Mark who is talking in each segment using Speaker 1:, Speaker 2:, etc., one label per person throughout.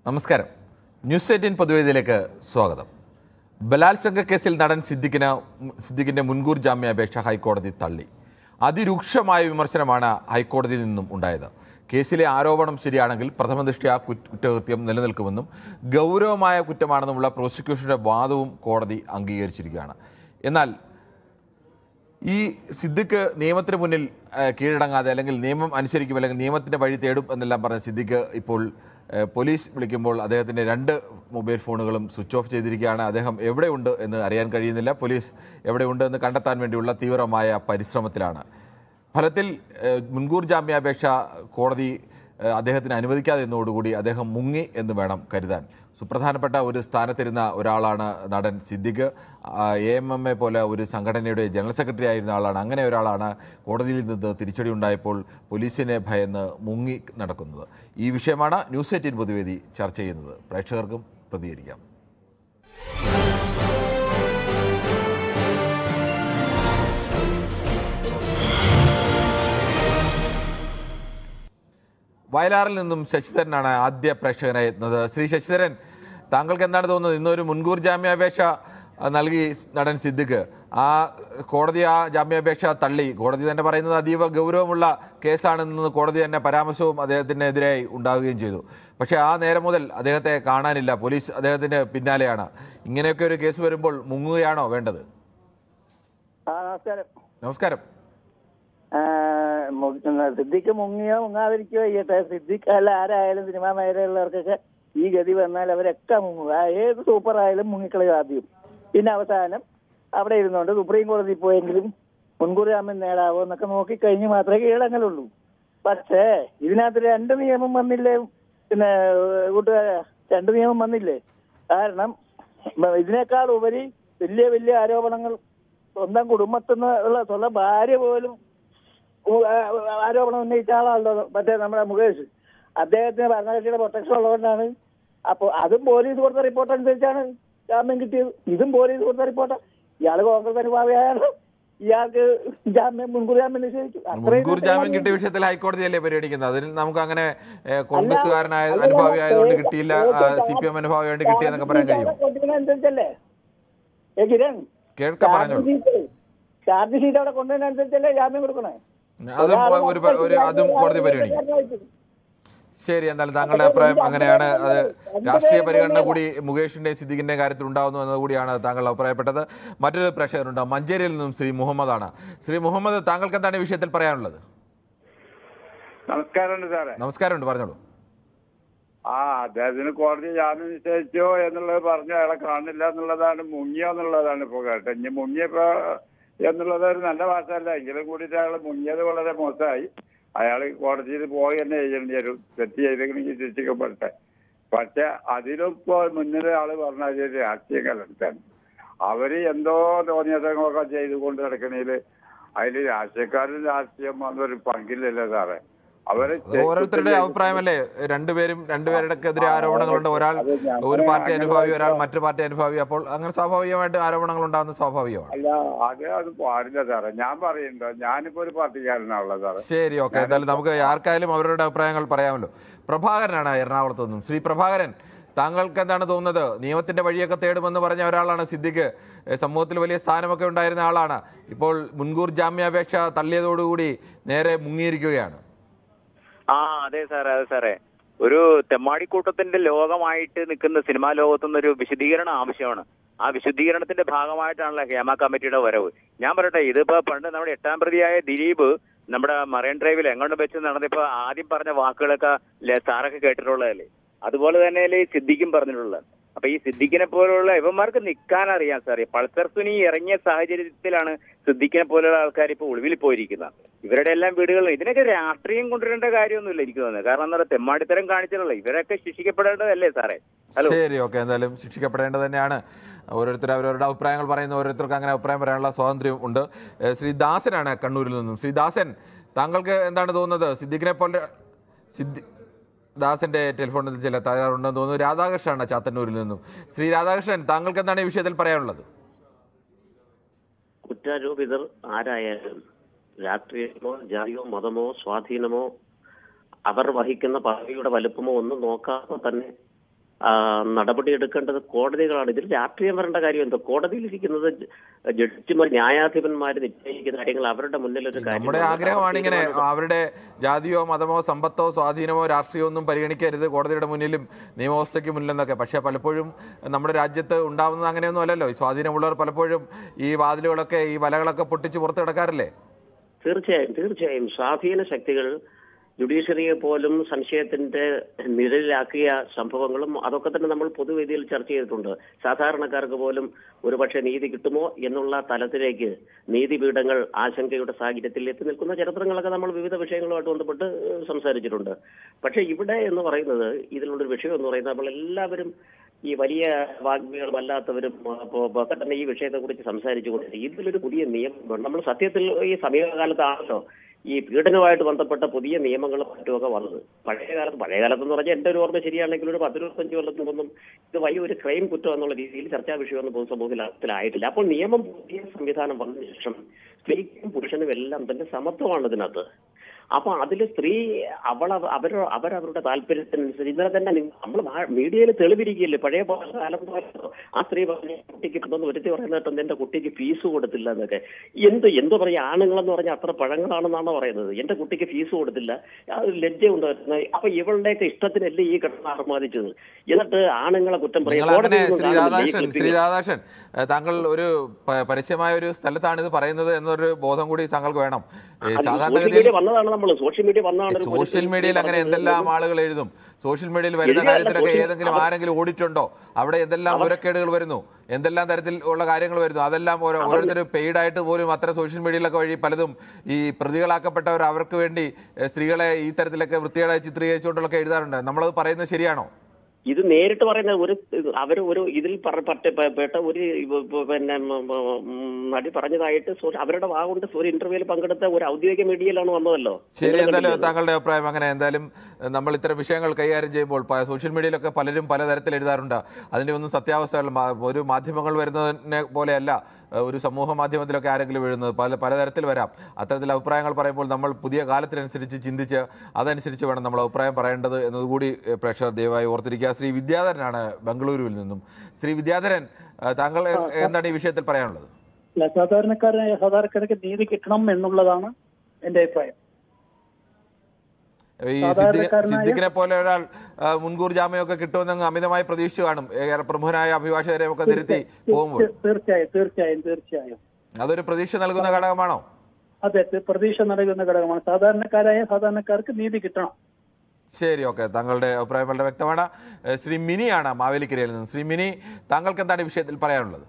Speaker 1: നമസ്കാരം. ന്യൂസ് 18 പൊതുവേദിയിലേക്ക് സ്വാഗതം. ബലാത്സംഗ കേസിൽ നടൻ സിദ്ദിഖിന്റെ മുൻകൂർ ജാമ്യാപേക്ഷ ഹൈക്കോടതി തള്ളി. അതിരൂക്ഷമായ വിമർശനമാണ് ഹൈക്കോടതിയിൽ നിന്നും ഉണ്ടായത്. കേസിലെ ആരോപണം ശരിയാണെങ്കിൽ പ്രഥമദൃഷ്ട്യാ കുറ്റകൃത്യം നിലനിൽക്കുമെന്നും ഗൗരവമായ കുറ്റമാണെന്നുമുള്ള പ്രോസിക്യൂഷന്റെ വാദവും കോടതി അംഗീകരിച്ചിരിക്കുകയാണ്. എന്നാൽ ഈ സിദ്ദിഖ് നിയമത്തിന് മുന്നിൽ കീഴടങ്ങാതെ അല്ലെങ്കിൽ നിയമം അനുസരിക്കും അല്ലെങ്കിൽ നിയമത്തിൻ്റെ വഴി തേടും എന്നെല്ലാം പറഞ്ഞ സിദ്ദിഖ് ഇപ്പോൾ പോലീസ് വിളിക്കുമ്പോൾ അദ്ദേഹത്തിൻ്റെ 2 മൊബൈൽ ഫോണുകളും സ്വിച്ച് ഓഫ് ചെയ്തിരിക്കുകയാണ്. അദ്ദേഹം എവിടെയുണ്ട് എന്ന് അറിയാൻ കഴിയുന്നില്ല. പോലീസ് എവിടെയുണ്ട് എന്ന് കണ്ടെത്താൻ വേണ്ടിയുള്ള തീവ്രമായ പരിശ്രമത്തിലാണ്. ഫലത്തിൽ മുൻകൂർ ജാമ്യാപേക്ഷ കോടതി അദ്ദേഹത്തിന് അനുവദിക്കാതെ എന്നതോടുകൂടി അദ്ദേഹം മുങ്ങി എന്ന് വേണം കരുതാൻ. സുപ്രധാനപ്പെട്ട ഒരു സ്ഥാനത്തിരുന്ന ഒരാളാണ് നടൻ സിദ്ദിഖ്. AMMA പോലെ ഒരു സംഘടനയുടെ ജനറൽ സെക്രട്ടറി ആയിരുന്ന ആളാണ്. അങ്ങനെ ഒരാളാണ് കോടതിയിൽ നിന്ന് തിരിച്ചടി ഉണ്ടായപ്പോൾ പോലീസിനെ ഭയന്ന് മുങ്ങി നടക്കുന്നത്. ഈ വിഷയമാണ് ന്യൂസ് 18 പൊതുവേദി ചർച്ച ചെയ്യുന്നത്. പ്രേക്ഷകർക്കും പ്രതികരിക്കാം. വയലാറിൽ നിന്നും ശശിധരനാണ് ആദ്യ പ്രേക്ഷകനായി എത്തുന്നത്. ശ്രീ ശശിധരൻ, താങ്കൾക്ക് എന്താണ് തോന്നുന്നത്? ഇന്നൊരു മുൻകൂർ ജാമ്യാപേക്ഷ നൽകി നടൻ സിദ്ദിഖ്. കോടതി ആ ജാമ്യാപേക്ഷ തള്ളി. കോടതി തന്നെ പറയുന്നത് അതീവ ഗൗരവമുള്ള കേസാണെന്ന് കോടതി തന്നെ പരാമർശവും അദ്ദേഹത്തിനെതിരായി ഉണ്ടാവുകയും ചെയ്തു. പക്ഷേ ആ നേരം മുതൽ അദ്ദേഹത്തെ കാണാനില്ല. പോലീസ് അദ്ദേഹത്തിന് പിന്നാലെയാണ്. ഇങ്ങനെയൊക്കെ ഒരു കേസ് വരുമ്പോൾ മുങ്ങുകയാണോ വേണ്ടത്? നമസ്കാരം.
Speaker 2: സിദ്ദിഖ് മുങ്ങിയോ മുങ്ങാതിരിക്കോ ചെയ്യട്ടെ. സിദ്ദിഖ് അല്ല ആരായാലും സിനിമാ മേഖലയുള്ളവർക്കൊക്കെ ഈ ഗതി വന്നാൽ അവരൊക്കെ മുങ്ങുക. ഏത് സൂപ്പർ ആയാലും മുങ്ങിക്കളയും ആദ്യം. പിന്നെ അവസാനം അവിടെ ഇരുന്നുകൊണ്ട് സുപ്രീം കോടതി പോയെങ്കിലും മുൻകൂർ ജാമ്യം നേടാവോ എന്നൊക്കെ നോക്കിക്കഴിഞ്ഞ് മാത്രമേ കീഴടങ്ങലുള്ളൂ. പക്ഷേ ഇതിനകത്ത് 2 നിയമം വന്നില്ലേ? പിന്നെ കൂട്ടുകാരെ, 2 നിയമം വന്നില്ലേ? കാരണം ഇതിനേക്കാൾ ഉപരി വലിയ വലിയ ആരോപണങ്ങൾ സ്വന്തം കുടുംബത്തിൽ നിന്നുള്ള ഭാര്യ പോലും ആരോപണം ഉന്നയിച്ച ആളാണല്ലോ മറ്റേ നമ്മുടെ മുകേഷ്. അദ്ദേഹത്തിന് ഭരണകക്ഷിയുടെ പ്രൊട്ടക്ഷൻ ഉള്ളതുകൊണ്ടാണ്. അപ്പോൾ അതും പോലീസ് കൊടുത്ത റിപ്പോർട്ട് അനുസരിച്ചാണ് ജാമ്യം കിട്ടിയത്. ഇതും പോലീസ് കൊടുത്ത റിപ്പോർട്ട്. ഇയാള് കോൺഗ്രസ് അനുഭാവിയായാലും ഇയാൾക്ക് മുൻകൂർ ജാമ്യം നിഷേധിച്ചു.
Speaker 1: മുൻകൂർ ജാമ്യം കിട്ടിയ വിഷയത്തിൽ ഹൈക്കോടതിയല്ലേ പരിഗണിക്കുന്നത്. അതിന് നമുക്ക് അങ്ങനെ കോൺഗ്രസ്സുകാരനായ അനുഭാവി ആയതുകൊണ്ട് കിട്ടിയില്ല, CPM അനുഭാവി ആയതുകൊണ്ട് കിട്ടിയെന്നൊക്കെ പറയാൻ കഴിയും?
Speaker 2: അനുസരിച്ചല്ലേ കിരൺ?
Speaker 1: കേൾക്കാൻ പറഞ്ഞോളൂ.
Speaker 2: ചാർജ് ഷീറ്റ് അവിടെ കൊണ്ടുവരുന്നതനുസരിച്ചല്ലേ ജാമ്യം കൊടുക്കണേ.
Speaker 1: അതും കോടതി പരിഗണിക്കും. ശരി, എന്നാലും താങ്കളുടെ അഭിപ്രായം അങ്ങനെയാണ്. അത് രാഷ്ട്രീയ പരിഗണന കൂടി മുകേഷിന്റെയും സിദ്ദിഖിന്റെയും കാര്യത്തിൽ ഉണ്ടാകുന്നു എന്നതുകൂടിയാണ് താങ്കൾ അഭിപ്രായപ്പെട്ടത്. മറ്റൊരു പ്രേക്ഷകരുണ്ട്, മഞ്ചേരിയിൽ നിന്നും ശ്രീ മുഹമ്മദാണ്. ശ്രീ മുഹമ്മദ്, താങ്കൾക്ക് എന്താണ് ഈ വിഷയത്തിൽ പറയാനുള്ളത്? നമസ്കാരമുണ്ട്, പറഞ്ഞോളൂ.
Speaker 3: അദ്ദേഹത്തിന് കോടതി ജാമ്യം നിശ്ചയിച്ചോ എന്നുള്ളത് പറഞ്ഞു. അയാളെ കാണുന്നില്ല എന്നുള്ളതാണ്, മുങ്ങിയോ എന്നുള്ളതാണ് ഇപ്പൊ കേട്ടോ. ഇനി മുങ്ങിയപ്പോ എന്നുള്ളത് ഒരു നല്ല ഭാഷയല്ല. എങ്കിലും കൂടിയിട്ട് അയാൾ മുങ്ങിയത് വളരെ മോശമായി. അയാൾ കോടതിയിൽ പോയി തന്നെ ചെയ്യേണ്ടി വരും. തെറ്റ് ചെയ്തെങ്കിൽ ശിക്ഷിക്കപ്പെടട്ടെ. പക്ഷെ അതിലിപ്പോ മുന്നിലെ ആള് പറഞ്ഞ രാഷ്ട്രീയ കലർത്താൻ അവര് എന്തോ തോന്നിയതൊക്കെ ചെയ്തുകൊണ്ട് നടക്കണേല് അതിൽ രാഷ്ട്രീയക്കാരും രാഷ്ട്രീയം ഒരു പങ്കില്ലല്ലോ സാറേ.
Speaker 1: ഓരോരുത്തരുടെ അഭിപ്രായമല്ലേ. രണ്ടുപേരുടെക്കെതിരെ ആരോപണങ്ങളുണ്ട്. ഒരാൾ ഒരു പാർട്ടി അനുഭാവി, ഒരാൾ മറ്റു പാർട്ടി അനുഭാവി. അപ്പോൾ അങ്ങനെ സ്വാഭാവികമായിട്ട് ആരോപണങ്ങൾ ഉണ്ടാകുന്നത് സ്വാഭാവികമാണ്.
Speaker 3: അല്ല, അത് പാടില്ല സാറേ. ഞാൻ പറയുന്നുണ്ടോ, ഞാനിപ്പോ ഒരു പാർട്ടിക്കാരനാണല്ലോ സാറേ.
Speaker 1: ശരി, ഓക്കെ. എന്തായാലും നമുക്ക് ആർക്കായാലും അവരുടെ അഭിപ്രായങ്ങൾ പറയാമല്ലോ. പ്രഭാകരനാണ് എറണാകുളത്ത് നിന്നും. ശ്രീ പ്രഭാകരൻ, താങ്കൾക്ക് എന്താണ് തോന്നുന്നത്? നിയമത്തിന്റെ വഴിയൊക്കെ തേടുമെന്ന് പറഞ്ഞ ഒരാളാണ് സിദ്ദിഖ്. സമൂഹത്തിൽ വലിയ സ്ഥാനമൊക്കെ ഉണ്ടായിരുന്ന ആളാണ്. ഇപ്പോൾ മുൻകൂർ ജാമ്യാപേക്ഷ തള്ളിയതോടുകൂടി നേരെ മുങ്ങിയിരിക്കുകയാണ്.
Speaker 4: അതെ സാറേ. ഒരു തെമ്മാടിക്കൂട്ടത്തിന്റെ ലോകമായിട്ട് നിൽക്കുന്ന സിനിമാ ലോകത്തുനിന്നൊരു വിശദീകരണം ആവശ്യമാണ്. ആ വിശദീകരണത്തിന്റെ ഭാഗമായിട്ടാണല്ലോ ഹേമ കമ്മിറ്റിയുടെ വരവ്. ഞാൻ പറയട്ടെ, ഇതിപ്പോ പണ്ട് നമ്മുടെ 8ാം പ്രതിയായ ദിലീപ് നമ്മുടെ മറൈൻ ഡ്രൈവിൽ എങ്ങോട്ട് വെച്ച് നടന്നപ്പോ ആദ്യം പറഞ്ഞ വാക്കുകളൊക്കെ സാറൊക്കെ കേട്ടിട്ടുള്ളതല്ലേ. അതുപോലെ തന്നെയല്ലേ ഈ സിദ്ദിഖും പറഞ്ഞിട്ടുള്ളത്. അപ്പൊ ഈ സിദ്ദിഖിനെ പോലുള്ള ഇവന്മാർക്ക് നിൽക്കാൻ അറിയാം സാറേ. പൾസർ സുനി ഇറങ്ങിയ സാഹചര്യത്തിലാണ് സിദ്ദിഖിനെ പോലുള്ള ആൾക്കാർ ഇപ്പൊ ഒളിവിൽ പോയിരിക്കുന്നത്. ഇവരുടെ എല്ലാം വീടുകളിൽ ഇതിനൊക്കെ രാഷ്ട്രീയം കൊണ്ടുവരേണ്ട കാര്യമൊന്നുമില്ല എനിക്ക് തോന്നുന്നത്. കാരണം എന്താ പറയുക, തെമ്മാടിത്തരം കാണിച്ചിട്ടുള്ള ഇവരൊക്കെ ശിക്ഷിക്കപ്പെടേണ്ടതല്ലേ സാറേ?
Speaker 1: ശരി, ഓക്കെ. എന്തായാലും ശിക്ഷിക്കപ്പെടേണ്ടത് തന്നെയാണ്. ഓരോരുത്തർ അവരവരുടെ അഭിപ്രായങ്ങൾ പറയുന്ന ഓരോരുത്തർക്ക് അങ്ങനെ അഭിപ്രായം പറയാനുള്ള സ്വാതന്ത്ര്യം ഉണ്ട്. ശ്രീ ദാസനാണ് കണ്ണൂരിൽ നിന്നും. ശ്രീ ദാസൻ, താങ്കൾക്ക് എന്താണ് തോന്നുന്നത്? സിദ്ദിഖിനെ പോലെ ദാസന്റെ ടെലിഫോണിൽ ചില തകരാറുണ്ടെന്ന് തോന്നുന്നു. രാധാകൃഷ്ണനാണ് ചാത്തന്നൂരിൽ നിന്നും. ശ്രീ രാധാകൃഷ്ണൻ, താങ്കൾക്ക് എന്താണ് ഈ വിഷയത്തിൽ പറയാനുള്ളത്?
Speaker 5: കുറ്റാരോപിതർ ആരായാലും രാഷ്ട്രീയമോ ജാതിയോ മതമോ സ്വാധീനമോ അവർ വഹിക്കുന്ന പദവിയുടെ വലുപ്പമോ ഒന്നും നോക്കാതെ തന്നെ നടപടി എടുക്കേണ്ടത് കോടതികളാണ്. ഇതിൽ രാഷ്ട്രീയം വരേണ്ട കാര്യം എന്തോ? കോടതിയിലിരിക്കുന്നത് ജഡ്ജിമാർ, ന്യായാധിപന്മാർ നിശ്ചയിക്കുന്ന കാര്യങ്ങൾ അവരുടെ മുന്നിൽ ഒരു കാര്യം.
Speaker 1: നമ്മുടെ ആഗ്രഹമാണ് ഇങ്ങനെ അവരുടെ ജാതിയോ മതമോ സമ്പത്തോ സ്വാധീനമോ രാഷ്ട്രീയമോ ഒന്നും പരിഗണിക്കരുത് കോടതിയുടെ മുന്നിലും നിയമവ്യവസ്ഥയ്ക്ക് മുന്നിലെന്നൊക്കെ. പക്ഷേ പലപ്പോഴും നമ്മുടെ രാജ്യത്ത് ഉണ്ടാവുന്നത് അങ്ങനെയൊന്നും അല്ലല്ലോ. ഈ സ്വാധീനമുള്ളവർ പലപ്പോഴും ഈ വാതിലുകളൊക്കെ ഈ വലകളൊക്കെ പൊട്ടിച്ച് പുറത്ത് കിടക്കാറില്ലേ?
Speaker 5: തീർച്ചയായും സ്വാധീന ശക്തികൾ ജുഡീഷ്യറിയെ പോലും സംശയത്തിന്റെ നിഴലിലാക്കിയ സംഭവങ്ങളും അതൊക്കെ തന്നെ നമ്മൾ പൊതുവേദിയിൽ ചർച്ച ചെയ്തിട്ടുണ്ട്. സാധാരണക്കാർക്ക് പോലും ഒരുപക്ഷെ നീതി കിട്ടുമോ എന്നുള്ള തലത്തിലേക്ക് നീതിപീഠങ്ങൾ ആശങ്കയുടെ സാഹചര്യത്തിൽ എത്തി നിൽക്കുന്ന ചരിത്രങ്ങളൊക്കെ നമ്മൾ വിവിധ വിഷയങ്ങളുമായിട്ട് ബന്ധപ്പെട്ട് സംസാരിച്ചിട്ടുണ്ട്. പക്ഷെ ഇവിടെ എന്ന് പറയുന്നത്, ഇതിലുള്ളൊരു വിഷയം എന്ന് പറയുന്നത്, നമ്മൾ എല്ലാവരും ഈ വലിയ വാഗ്മികളും അല്ലാത്തവരും ഒക്കെ തന്നെ ഈ വിഷയത്തെ കുറിച്ച് സംസാരിച്ചുകൊണ്ട് ഇതിലൊരു പുതിയ നിയമം നമ്മൾ സത്യത്തിൽ ഈ സമീപകാലത്താണല്ലോ ഈ പീഡനവുമായിട്ട് ബന്ധപ്പെട്ട പുതിയ നിയമങ്ങളും മറ്റുമൊക്കെ വന്നത്. പഴയകാലത്തെന്ന് പറഞ്ഞാൽ എന്റെ ഒരു ഓർമ്മ ശരിയാണെങ്കിൽ ഒരു 10-25 കൊല്ലത്തിനൊന്നും ഇത് വലിയൊരു ക്രൈം കുറ്റം എന്നുള്ള രീതിയിൽ ചർച്ചാ വിഷയമൊന്നും പൊതുസമൂഹത്തിലായിട്ടില്ല. അപ്പോൾ നിയമം പുതിയ സംവിധാനം വന്നതിന് ശേഷം സ്ത്രീക്കും പുരുഷനും എല്ലാം തന്നെ സമത്വമാണ് ഇതിനകത്ത്. അപ്പൊ അതിൽ സ്ത്രീ അവരവരുടെ താല്പര്യത്തിനനുസരിച്ച് ഇന്നലെ തന്നെ നമ്മൾ മീഡിയയിൽ തെളിവിരിക്കുകയല്ലേ. പഴയ കാലം ആ സ്ത്രീ പറഞ്ഞ കുട്ടിക്ക് കിട്ടുമെന്ന് ഒരുത്തി പറയുന്നത് എന്റെ കുട്ടിക്ക് ഫീസ് കൊടുത്തില്ല എന്നൊക്കെ. എന്തോ പറയാ, ആണുങ്ങളെന്ന് പറഞ്ഞാൽ അത്ര പഴങ്ങളാണെന്നാണോ പറയുന്നത്? എന്റെ കുട്ടിക്ക് ഫീസ് കൊടുത്തില്ല, ലജ്ജ ഉണ്ടായിരുന്നത്. അപ്പൊ ഇവളുടെയൊക്കെ ഇഷ്ടത്തിനല്ലേ ഈ ഘടന ആർമാദിച്ചത്? എന്നിട്ട് ആണുങ്ങളെ കുറ്റം പറയാം.
Speaker 1: ശ്രീ രാധാകൃഷ്ണൻ, താങ്കൾ ഒരു പരസ്യമായ ഒരു സ്ഥലത്താണ് ഇത് പറയുന്നത് എന്നൊരു ബോധം കൂടി താങ്കൾക്ക് വേണം. സാധാരണഗതിയിൽ സോഷ്യൽ മീഡിയയിൽ അങ്ങനെ എന്തെല്ലാം ആളുകൾ എഴുതും. സോഷ്യൽ മീഡിയയിൽ വരുന്ന കാര്യത്തിലൊക്കെ ആരെങ്കിലും ഓഡിറ്റ് ഉണ്ടോ? അവിടെ എന്തെല്ലാം ഉരക്കേടുകൾ വരുന്നു, എന്തെല്ലാം തരത്തിലുള്ള കാര്യങ്ങൾ വരുന്നു. അതെല്ലാം ഓരോരുത്തർ പെയ്ഡായിട്ട് പോലും അത്ര സോഷ്യൽ മീഡിയയിലൊക്കെ വഴി പലതും ഈ പ്രതികളാക്കപ്പെട്ടവർ അവർക്ക് വേണ്ടി സ്ത്രീകളെ ഈ തരത്തിലൊക്കെ വൃത്തികേടായി ചിത്രീകരിച്ചുകൊണ്ടൊക്കെ എഴുതാറുണ്ട്. നമ്മളത് പറയുന്നത് ശരിയാണോ?
Speaker 5: ഇത് നേരിട്ട് പറയുന്ന ഒരു ഇതിൽ പെട്ട ഒരു പിന്നെ നടി പറഞ്ഞതായിട്ട് അവരുടെ വാഗുകൊണ്ട് ഒരു ഇന്റർവ്യൂവിൽ പങ്കെടുത്ത ഒരു ഔദ്യോഗിക മീഡിയയിലാണ് വന്നതല്ലോ.
Speaker 1: ശരി, എന്തായാലും താങ്കളുടെ അഭിപ്രായം അങ്ങനെ. എന്തായാലും നമ്മൾ ഇത്തരം വിഷയങ്ങൾ കൈകാര്യം ചെയ്യുമ്പോൾ സോഷ്യൽ മീഡിയയിലൊക്കെ പലരും പലതരത്തിൽ എഴുതാറുണ്ട്. അതിൻ്റെ ഒന്നും സത്യാവസ്ഥകൾ ഒരു മാധ്യമങ്ങൾ വരുന്നതിനെ പോലെയല്ല ഒരു സമൂഹ മാധ്യമത്തിലൊക്കെ ആരെങ്കിലും എഴുതുന്നത്. പലതരത്തിൽ വരാം. അത്തരത്തിൽ അഭിപ്രായങ്ങൾ പറയുമ്പോൾ നമ്മൾ പുതിയ കാലത്തിനനുസരിച്ച് ചിന്തിച്ച് അതനുസരിച്ച് വേണം നമ്മൾ അഭിപ്രായം പറയേണ്ടത് എന്നതുകൂടി പ്രേക്ഷകർ ദയവായി ഓർത്തിരിക്കുക. ശ്രീ വിദ്യാധരനാണ് ബംഗളൂരുവിൽ നിന്നും. ശ്രീ വിദ്യാധരൻ, താങ്കൾ എന്താണ് ഈ വിഷയത്തിൽ പറയാനുള്ളത്?
Speaker 2: സാധാരണക്കാർക്ക് നീതി കിട്ടണം എന്നുള്ളതാണ് എന്റെ അഭിപ്രായം.
Speaker 1: ഈ സിദ്ദിഖിനെ പോലെ ഒരാൾ മുൻകൂർ ജാമ്യമൊക്കെ കിട്ടുമെന്ന് അമിതമായി പ്രതീക്ഷിച്ചു കാണും പ്രമുഖനായ അഭിഭാഷകരെ ഒക്കെ തിരുത്തി പോകുമ്പോൾ.
Speaker 2: തീർച്ചയായും
Speaker 1: അതൊരു പ്രതീക്ഷ നൽകുന്ന ഘടകമാണോ?
Speaker 2: അതെ, പ്രതീക്ഷ നൽകുന്ന ഘടകമാണ്. സാധാരണക്കാർക്ക് നീതി കിട്ടണം.
Speaker 1: ശരി, ഓക്കെ, താങ്കളുടെ അഭിപ്രായം വളരെ വ്യക്തമാണ്. ശ്രീ മിനിയാണ് മാവേലിക്കരയിൽ നിന്ന്. ശ്രീ മിനി, താങ്കൾക്ക് എന്താണ് ഈ വിഷയത്തിൽ പറയാനുള്ളത്?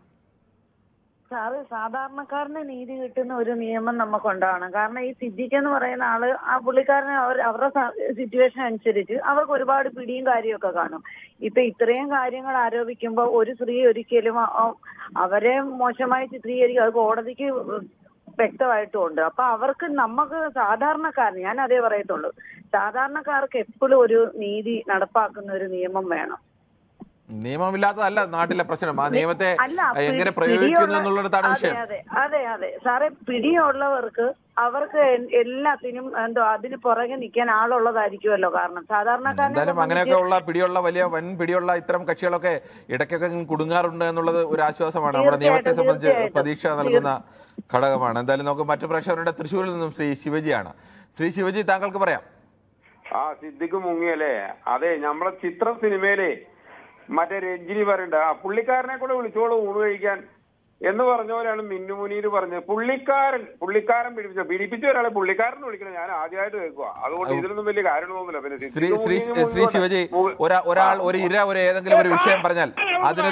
Speaker 6: സാറ്, സാധാരണക്കാരന് നീതി കിട്ടുന്ന ഒരു നിയമം നമുക്കുണ്ടാവണം. കാരണം ഈ സിദ്ദിഖ് എന്ന് പറയുന്ന ആള്, ആ പുള്ളിക്കാരന് അവരുടെ സിറ്റുവേഷൻ അനുസരിച്ച് അവർക്ക് ഒരുപാട് പിടിയും കാര്യമൊക്കെ കാണും. ഇപ്പൊ ഇത്രയും കാര്യങ്ങൾ ആരോപിക്കുമ്പോൾ ഒരു സ്ത്രീ ഒരിക്കലും അവരെ മോശമായി ചിത്രീകരിക്കും. അത് കോടതിക്ക് വ്യക്തമായിട്ടുമുണ്ട്. അപ്പൊ അവർക്ക് നമുക്ക് സാധാരണക്കാരന്, ഞാൻ അതേ പറയത്തുള്ളൂ, സാധാരണക്കാർക്ക് എപ്പോഴും ഒരു നീതി നടപ്പാക്കുന്ന ഒരു നിയമം വേണം.
Speaker 1: നിയമമില്ലാത്തതല്ല നാട്ടിലെ പ്രശ്നം, ആ നിയമത്തെ എങ്ങനെ പ്രയോഗിക്കുന്നു എന്നുള്ളതാണ് വിഷയം.
Speaker 6: അതെ സാറേ, പിടിയുള്ളവർക്ക് അവർക്ക് എല്ലാത്തിനും അതിന് പുറകെ നിൽക്കാൻ ആളുള്ളതായിരിക്കുമല്ലോ. കാരണം സാധാരണക്കാരൻ
Speaker 1: അങ്ങനെയൊക്കെ ഉള്ള പിടിയുള്ള വൻ പിടിയുള്ള ഇത്തരം കക്ഷികളൊക്കെ ഇടയ്ക്കൊക്കെ കുടുങ്ങാറുണ്ട് എന്നുള്ളത് ഒരു ആശ്വാസമാണ്. നമ്മുടെ നിയമത്തെ സംബന്ധിച്ച് പ്രതീക്ഷ നൽകുന്ന ഘടകമാണ്. എന്തായാലും നമുക്ക് മറ്റു പ്രേക്ഷകരുടെ തൃശ്ശൂരിൽ നിന്നും ശ്രീ ശിവജിയാണ്. ശ്രീ ശിവജി, താങ്കൾക്ക് പറയാം.
Speaker 7: സിദ്ദിഖ് മുങ്ങിയല്ലേ? അതെ, നമ്മളെ ചിത്രം സിനിമയിലെ മറ്റേ രഞ്ജിനി പറയണ്ട, ആ പുള്ളിക്കാരനെ കൂടെ വിളിച്ചോളൂ ഊണ് കഴിക്കാൻ എന്ന് പറഞ്ഞ പോലെയാണ് മിന്നു മുനീർ പറഞ്ഞത്. പുള്ളിക്കാരൻ പീഡിപ്പിച്ച ഒരാളെ പുള്ളിക്കാരൻ വിളിക്കണം. ഞാൻ ആദ്യമായിട്ട് കേൾക്കുക. അതുകൊണ്ട് ഇതിലൊന്നും വലിയ കാര്യം തോന്നുന്നില്ല. പിന്നെ
Speaker 1: ശ്രീ ശിവജി, ഒരാൾ ഒരു ഏതെങ്കിലും ഒരു വിഷയം പറഞ്ഞാൽ അതിന്